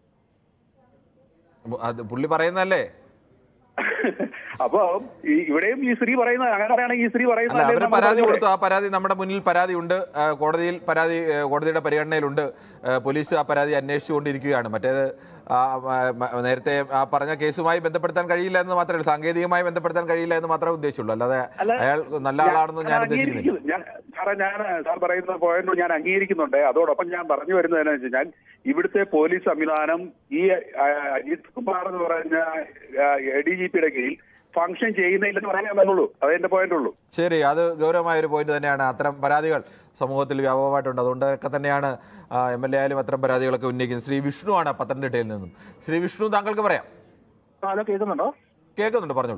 Speaker 1: അത് പുള്ളി പറയുന്നതല്ലേ.
Speaker 15: അപ്പൊ ഇവിടെയും ഈ സ്ത്രീ പറയുന്നത് അങ്ങനെ പറയുകയാണെങ്കിൽ ഈ സ്ത്രീ പറയുന്നത്
Speaker 1: അവര് പരാതി കൊടുത്തു. ആ പരാതി നമ്മുടെ മുന്നിൽ പരാതിയുണ്ട്, കോടതിയിൽ പരാതി കോടതിയുടെ പരിഗണനയിലുണ്ട്. പോലീസ് ആ പരാതി അന്വേഷിച്ചുകൊണ്ടിരിക്കുകയാണ്. മറ്റേത് നേരത്തെ ആ പറഞ്ഞ കേസുമായി ബന്ധപ്പെടുത്താൻ കഴിയില്ല എന്ന് മാത്രമേ, സാങ്കേതികമായി ബന്ധപ്പെടുത്താൻ കഴിയില്ല എന്ന് മാത്രമേ ഉദ്ദേശിച്ചുള്ളൂ. അല്ലാതെ അയാൾ നല്ല ആളാണെന്ന് ഞാൻ ഉദ്ദേശിക്കുന്നില്ല.
Speaker 15: സാർ പറയുന്ന പോയിന്റ് ഞാൻ അംഗീകരിക്കുന്നുണ്ട്. അതോടൊപ്പം ഞാൻ പറഞ്ഞു വരുന്നത് എന്താണെന്ന് വെച്ചാൽ, ഇവിടുത്തെ പോലീസ് സംവിധാനം ഈ അജിത് കുമാർ എന്ന് പറഞ്ഞ ADGPയുടെ കീഴിൽ ഫംഗ്ഷൻ ചെയ്യുന്നില്ലെന്ന് പറയാൻ പറ്റുള്ളൂ. അതെന്റെ പോയിന്റ് ഉള്ളൂ.
Speaker 1: ശരി, അത് ഗൗരവമായ ഒരു പോയിന്റ് തന്നെയാണ്. അത്തരം പരാതികൾ സമൂഹത്തിൽ വ്യാപകമായിട്ടുണ്ട്. അതുകൊണ്ടൊക്കെ തന്നെയാണ് MLA ആയാലും അത്തരം പരാതികളൊക്കെ ഉന്നയിക്കുന്നത്. ശ്രീ വിഷ്ണു ആണ് പത്തനംതിട്ടയിൽ നിന്നും. ശ്രീ വിഷ്ണു, താങ്കൾക്ക് പറയാം.
Speaker 8: ഹലോ, കേൾക്കുന്നുണ്ടോ?
Speaker 1: കേൾക്കുന്നുണ്ട്, പറഞ്ഞോളൂ.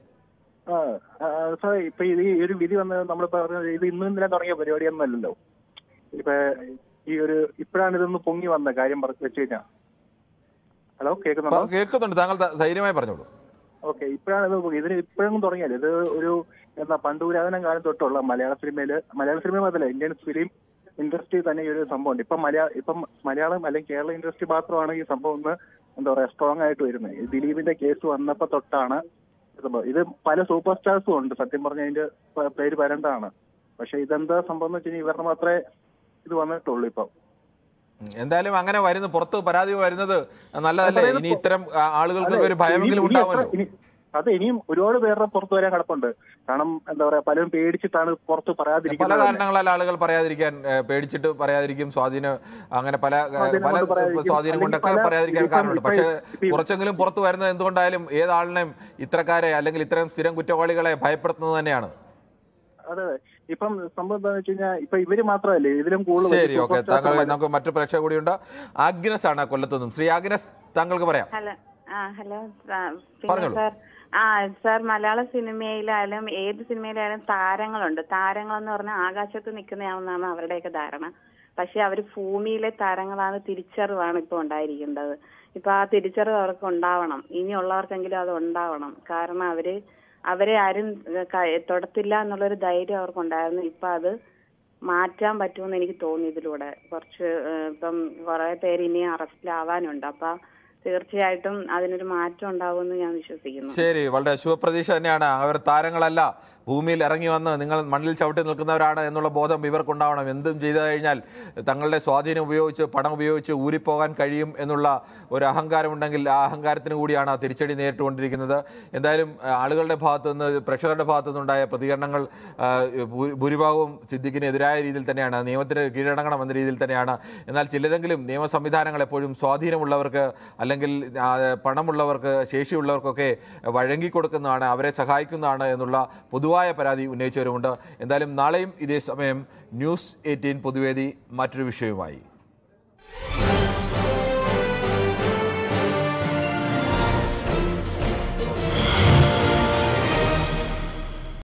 Speaker 8: സാർ, ഇപ്പൊ ഈ ഒരു വിധി വന്ന് നമ്മളിപ്പോ ഇത് ഇന്നലെ തുടങ്ങിയ പരിപാടിയൊന്നുമല്ലല്ലോ. ഇപ്പൊ ഇപ്പോഴാണ് ഇതൊന്ന് പൊങ്ങി വന്ന കാര്യം വെച്ച് കഴിഞ്ഞാൽ. ഹലോ, കേൾക്കുന്നുണ്ടോ?
Speaker 1: കേൾക്കുന്നുണ്ട്, താങ്കൾ ധൈര്യമായി പറഞ്ഞോളൂ.
Speaker 8: ഓക്കെ, ഇപ്പോഴാണ് ഇതിന് ഇപ്പോഴൊന്നും തുടങ്ങിയാല്. ഇത് ഒരു പണ്ടുപുരാതന കാലം തൊട്ടുള്ള മലയാള സിനിമ മാത്രമല്ല, ഇന്ത്യൻ ഫിലിം ഇൻഡസ്ട്രി തന്നെ ഈ ഒരു സംഭവമുണ്ട്. ഇപ്പം മലയാളം അല്ലെങ്കിൽ കേരള ഇൻഡസ്ട്രി മാത്രമാണ് ഈ സംഭവം ഒന്ന് എന്താ പറയാ സ്ട്രോങ് ആയിട്ട് വരുന്നത്. ദിലീപിന്റെ കേസ് വന്നപ്പോ തൊട്ടാണ് സംഭവം. ഇത് പല സൂപ്പർ സ്റ്റാർസും ഉണ്ട്, സത്യം പറഞ്ഞ അതിന്റെ പേര് വരേണ്ടതാണ്. പക്ഷെ ഇതെന്താ സംഭവം എന്ന് വെച്ച് കഴിഞ്ഞാൽ ഇവരുടെ മാത്രമേ ഇത് വന്നിട്ടുള്ളൂ. ഇപ്പം
Speaker 1: എന്തായാലും അങ്ങനെ വരുന്നു, പുറത്ത് പരാതി വരുന്നത് നല്ലതല്ലേ? ഇനി ഇത്തരം ആളുകൾക്ക് ഒരു ഭയമെങ്കിലും ഉണ്ടാവുമല്ലോ.
Speaker 8: അത് ഇനിയും ഒരുപാട് പേരുടെ പുറത്ത് വരാൻ കിടപ്പുണ്ട്. കാരണം എന്താ പറയാ, പലരും പേടിച്ചിട്ടാണ് പുറത്ത് പറയാതിരിക്കുന്നത്.
Speaker 1: പല കാരണങ്ങളാൽ ആളുകൾ പറയാതിരിക്കാൻ, പേടിച്ചിട്ട് പറയാതിരിക്കും, സ്വാധീനം അങ്ങനെ പല സ്വാധീനം കൊണ്ടൊക്കെ പറയാതിരിക്കാൻ കാരണമുണ്ട്. പക്ഷെ കുറച്ചെങ്കിലും പുറത്ത് വരുന്നത് എന്തുകൊണ്ടായാലും ഏതാളിനെയും ഇത്തരക്കാരെ അല്ലെങ്കിൽ ഇത്തരം സ്ഥിരം കുറ്റവാളികളെ ഭയപ്പെടുത്തുന്നത് തന്നെയാണ്.
Speaker 8: അതെ, ഇപ്പം സംഭവം എന്താണെന്ന് വെച്ച് കഴിഞ്ഞാൽ ഇപ്പൊ ഇവര് മാത്രമല്ലേ ഇതിലും കൂടുതൽ
Speaker 1: ശരി, ഓക്കെ. താങ്കൾ നമുക്ക് മറ്റു പ്രേക്ഷക കൂടിയുണ്ട്. ആഗ്നസ് ആണ് കൊല്ലത്തുനിന്നും. ശ്രീ ആഗ്നസ്, താങ്കൾക്ക് പറയാം.
Speaker 16: ഹലോ
Speaker 1: പറഞ്ഞോളൂ.
Speaker 16: സാർ മലയാള സിനിമയിലായാലും ഏത് സിനിമയിലായാലും താരങ്ങളുണ്ട്. താരങ്ങളെന്ന് പറഞ്ഞാൽ ആകാശത്ത് നിൽക്കുന്നതാണെന്നാണ് അവരുടെയൊക്കെ ധാരണ. പക്ഷെ അവർ ഭൂമിയിലെ താരങ്ങളാണ്, തിരിച്ചറിവാണ് ഇപ്പൊ ഉണ്ടായിരിക്കേണ്ടത്. ഇപ്പൊ ആ തിരിച്ചറിവ് അവർക്ക് ഉണ്ടാവണം, ഇനിയുള്ളവർക്കെങ്കിലും അത് ഉണ്ടാവണം. കാരണം അവരെ ആരും തൊടത്തില്ല എന്നുള്ളൊരു ധൈര്യം അവർക്കുണ്ടായിരുന്നു. ഇപ്പൊ അത് മാറ്റാൻ പറ്റുമെന്ന് എനിക്ക് തോന്നി. ഇതിലൂടെ കുറച്ച് ഇപ്പം കുറെ പേര് ഇനി അറസ്റ്റിലാവാനുണ്ട്. അപ്പൊ തീർച്ചയായിട്ടും അതിനൊരു മാറ്റം ഉണ്ടാവുമെന്ന് ഞാൻ വിശ്വസിക്കുന്നു.
Speaker 1: ശരി, വളരെ ശുഭപ്രതീക്ഷ തന്നെയാണ്. അവർ താരങ്ങളല്ല, ഭൂമിയിൽ ഇറങ്ങി വന്ന് നിങ്ങൾ മണ്ണിൽ ചവിട്ടി നിൽക്കുന്നവരാണ് എന്നുള്ള ബോധം ഇവർക്കുണ്ടാവണം. എന്തും ചെയ്തു കഴിഞ്ഞാൽ തങ്ങളുടെ സ്വാധീനം ഉപയോഗിച്ച്, പണം ഉപയോഗിച്ച് ഊരിപ്പോകാൻ കഴിയും എന്നുള്ള ഒരു അഹങ്കാരമുണ്ടെങ്കിൽ ആ അഹങ്കാരത്തിന് കൂടിയാണ് തിരിച്ചടി നേരിട്ടുകൊണ്ടിരിക്കുന്നത്. എന്തായാലും ആളുകളുടെ ഭാഗത്തു നിന്ന്, പ്രേക്ഷകരുടെ ഭാഗത്തു നിന്നുണ്ടായ പ്രതികരണങ്ങൾ ഭൂരിഭാഗവും സിദ്ദിഖിനെതിരായ രീതിയിൽ തന്നെയാണ്, നിയമത്തിന് കീഴടങ്ങണം എന്ന രീതിയിൽ തന്നെയാണ്. എന്നാൽ ചിലരെങ്കിലും നിയമ സംവിധാനങ്ങൾ എപ്പോഴും സ്വാധീനമുള്ളവർക്ക് അല്ലെങ്കിൽ പണമുള്ളവർക്ക്, ശേഷിയുള്ളവർക്കൊക്കെ വഴങ്ങിക്കൊടുക്കുന്നതാണ്, അവരെ സഹായിക്കുന്നതാണ് എന്നുള്ള പൊതുവായ പരാതി ഉന്നയിച്ചവരുമുണ്ട്. എന്തായാലും നാളെയും ഇതേ സമയം ന്യൂസ് 18 പൊതുവേദി മറ്റൊരു വിഷയവുമായി.